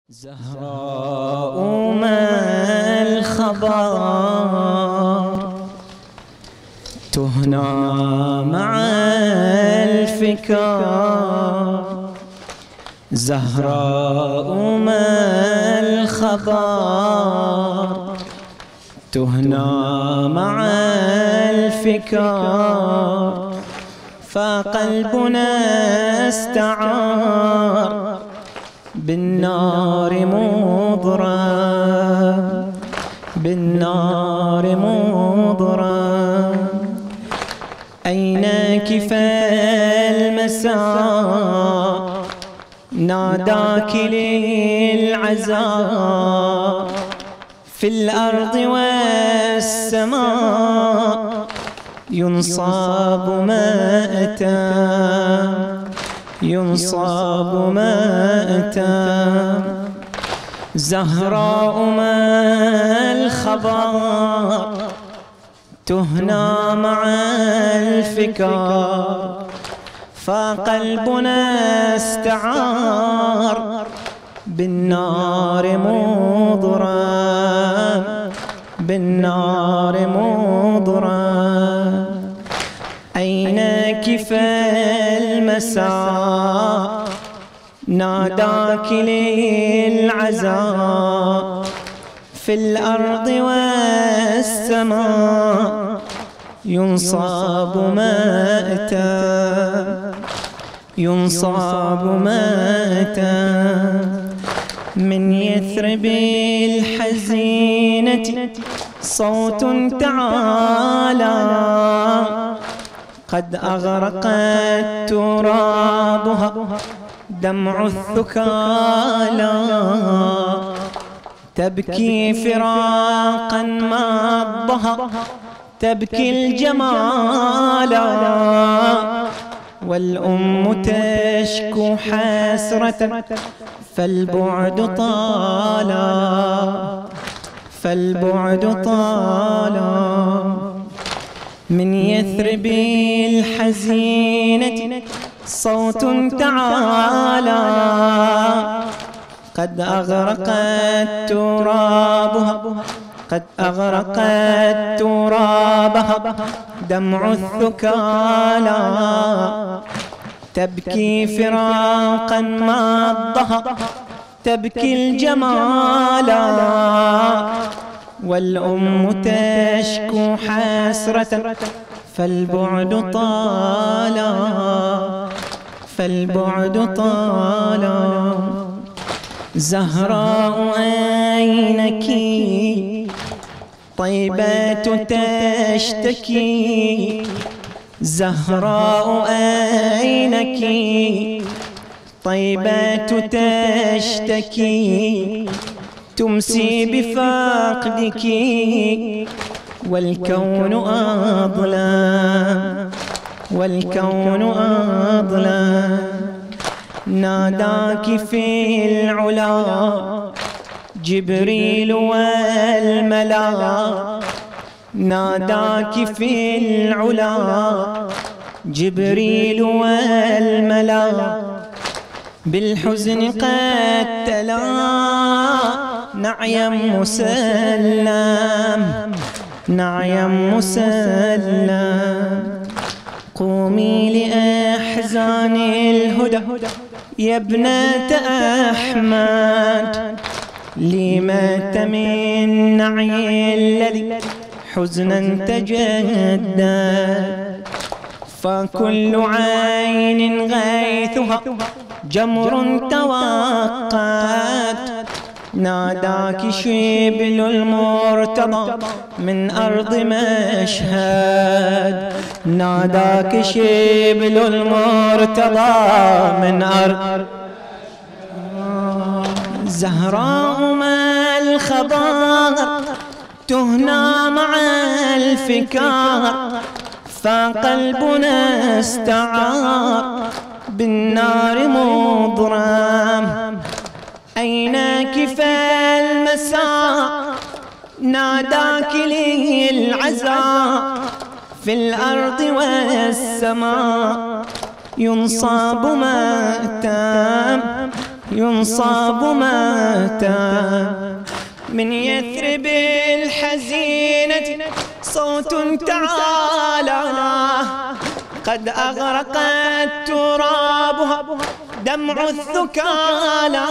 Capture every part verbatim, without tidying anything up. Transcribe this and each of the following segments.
زهراء ما الخبر تهنى مع الفكار. زهراء ما الخبر تهنى مع الفكار. فقلبنا استعار بالنار مضرم، بالنار مضرم. أينك فالمساء ناداك للعزاء. في الأرض والسماء ينصاب مأتى، ينصاب مأتى. زهراء ما الخبر تهنى مع الفكار. فقلبنا استعار بالنار مضرم، بالنار مضرم. أينك فالمساء ناداك للعزاء. في الأرض والسماء ينصاب مأتى، ينصاب مأتى. من يثرب الحزينة صوت تعالى. قد أغرقت ترابها دمع الثكالى. تبكي فراقا مضها، تبكي الجمالا. والأم تشكو حسرة فالبعد طالا، فالبعد طالا. من يثرب الحزينة صوت تعالى. قد أغرقت ترابها، قد أغرقت ترابها دمع الثكالى. تبكي فراقا مضها، تبكي الجمالا. والأم تشكو حسرة فالبعد طالا، فالبعد طالا. زهراء أينك طيبة تشتكي. زهراء أينك طيبة تشتكي. تمسي بفقدك والكون أظلم، والكون أظلم. ناداك في العلا جبريل والملا. ناداك في العلا جبريل والملا. بالحزن قد تلا نعيا مسلم، نعيا مسلم. قومي لأحزان الهدى يا ابنة أحمد. لي مات من نعي الذي حزنا تجدد. فكل عين غيثها جمر توقت. ناداك شبل المرتضى من أرض مشهد. ناداك شبل المرتضى من أرض. زهراء ما الخبر تهنى مع الفكار. فقلبنا استعار بالنار مضرم. أينك فالمساء ناداك للعزاء. في الأرض والسماء ينصاب مأتى، ينصاب متى من يثرب الحزينة صوت تعالى قد أغرقت ترابها دمع الثكالى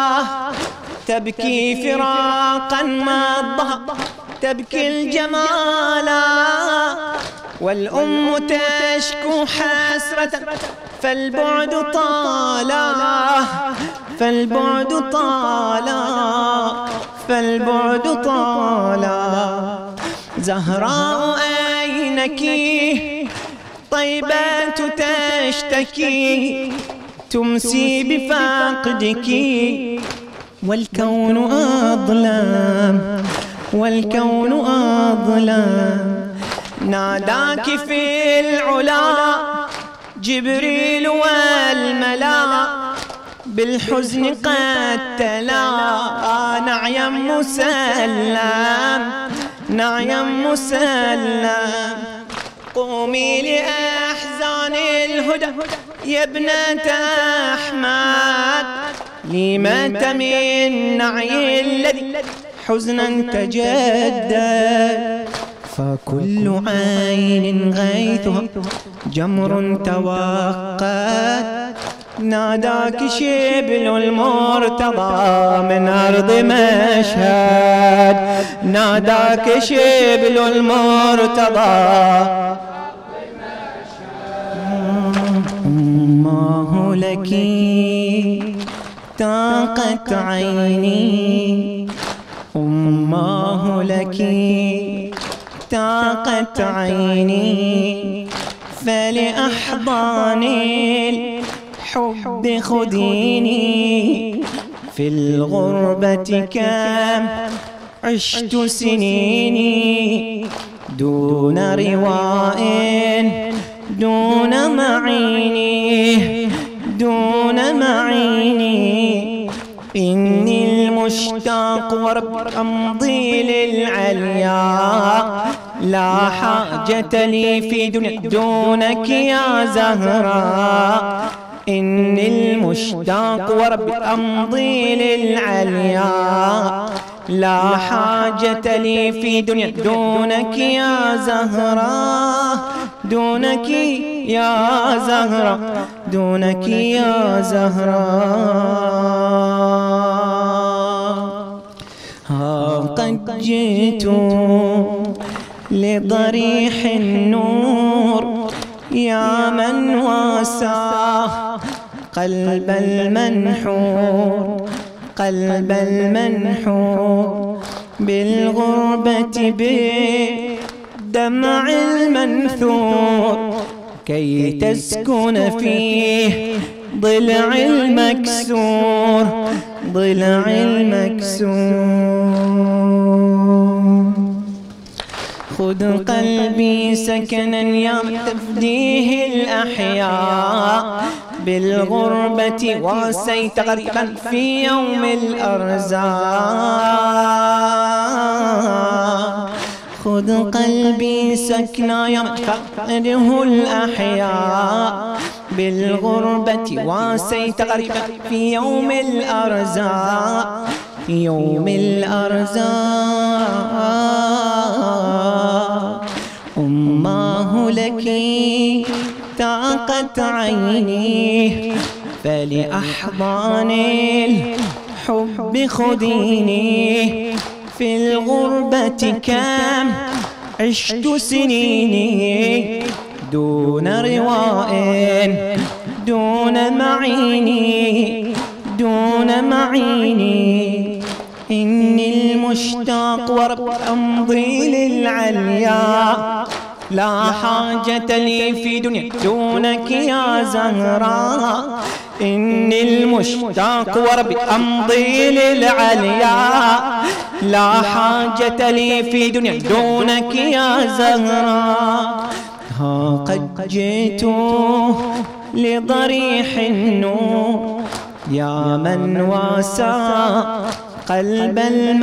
تبكي فراقا مضها تبكي الجمالا والأم تشكو حسرة فالبعد طالا فالبعد طالا فالبعد طالا زهراء أينك طيبة تشتكي تمسي بفقدك والكون أظلم والكون أظلم ناداك في العلا جبريل والملا بالحزن قد تلا نعيا مسلم نعيا مسلم قومي لأحزان الهدى يا ابنة أحمد لي مات من نعي الذي حزنا تجدد فكل عين غيثها جمر توقد ناداك شبل المرتضى من أرض مشهد ناداك شبل المرتضى أماه لك طاقت عيني أماه لك طاقت عيني فلأحضان الحب خذيني في الغربة كم عشت سنيني دون رواء دون معيني دون معيني إني المشتاق ورب أمضي للعليا لا حاجة لي في دنيا دونك يا زهراء إني المشتاق ورب أمضي للعليا لا حاجة لي في دنيا دونك يا زهراء دونك يا زهراء دونك يا زهراء ها قد جئت لضريح النور يا من واساه قلب المنحور قلب المنحور بالغربة بدمع المنثور كي تسكن فيه ضلع المكسور ضلع المكسور خذ قلبي سكنا يا تفديه الأحياء بالغربة واسيت غريبا في يوم الأرزاق خذ قلبي سكنا يمتقره الأحياء بالغربة واسيت غريبا في يوم الأرزاق يوم الأرزاق أماه لك طاقت عيني فلأحضان الحب خذيني في الغربة كم عشت سنيني دون رواء دون معيني دون معيني إني المشتاق ورب أمضي للعليا لا حاجة لي في دنيا دونك يا زهراء إني المشتاق وربي أمضي للعليا لا حاجة لي في دنيا دونك يا زهراء ها قد جئت لضريح النور يا من واسى قلب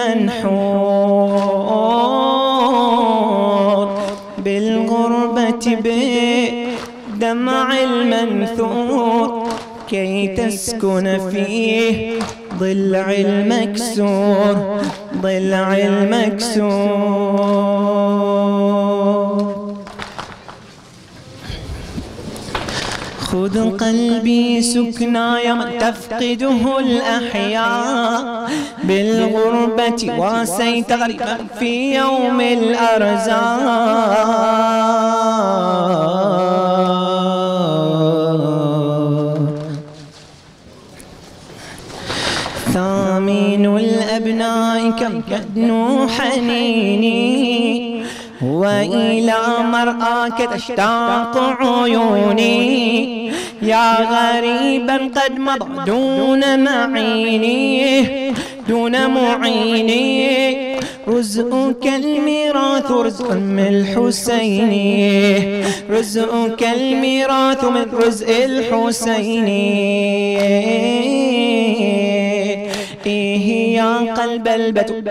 المنحور بالغربة بدمع المنثور كي تسكن فيه ضلع المكسور ضلع المكسور. خذ قلبي سكنى يوم تفقده الأحياء بالغربة واسيت غريبا في يوم الأرزاق. ثامن الأبناء كم كدنوا حنيني وإلى مرآك تشتاق عيوني يا غريبا قد مضى دون معيني دون معيني. رزقك الميراث رزق من الحسين رزقك الميراث من رزق الحسين. إيه يا قلب البتول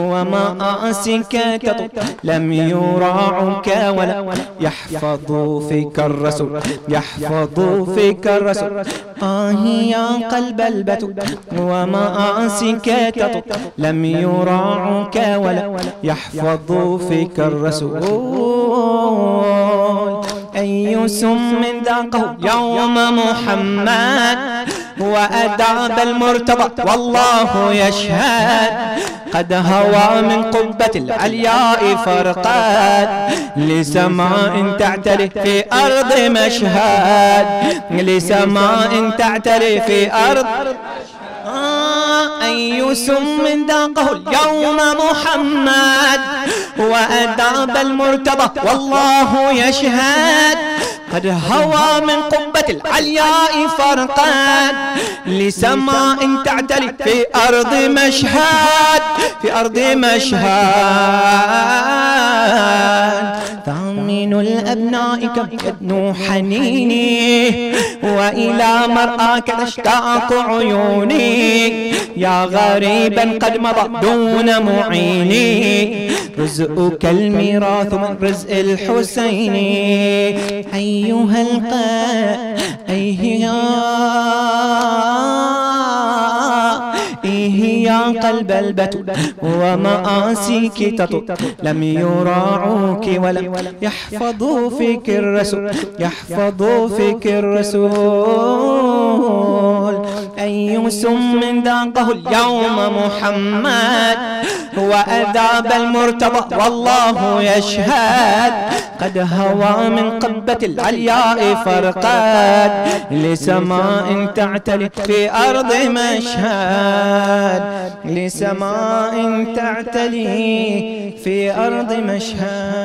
ومآسك تطول لم يراعك ولا يحفظوا فيك الرسول يحفظوا فيك الرسول. آه يا قلب البتول ومآسك تطول لم يراعك ولا يحفظوا فيك الرسول. أي سم ذاقه يوم محمد وأداب المرتضى والله يشهد. قد هوى من قبة العلياء فرقات لسماء تعتلي في أرض مشهد لسماء تعتلي في أرض. أي سم ذاقه اليوم محمد وأداب المرتضى والله يشهد. قد هوى من قبة العلياء فرقات لسماء تعتلي في أرض مشهد في أرض مشهد. ثامن الأبناء كم يدنو حنيني وإلى مرآك تشتاق عيوني يا غريبا قد مضى دون معيني. رزقك الميراث من رزق الحسين. أيها القلب إيه يا قلب البتول ومآسيك تطول لم يراعوك ولم يحفظوا فيك الرسول يحفظوا فيك الرسول. أي سم ذاقه اليوم محمد وأذاب المرتضى والله يشهد. قد هوى من قبة العلياء فرقات لسماء تعتلي في أرض مشهد لسماء تعتلي في أرض مشهد.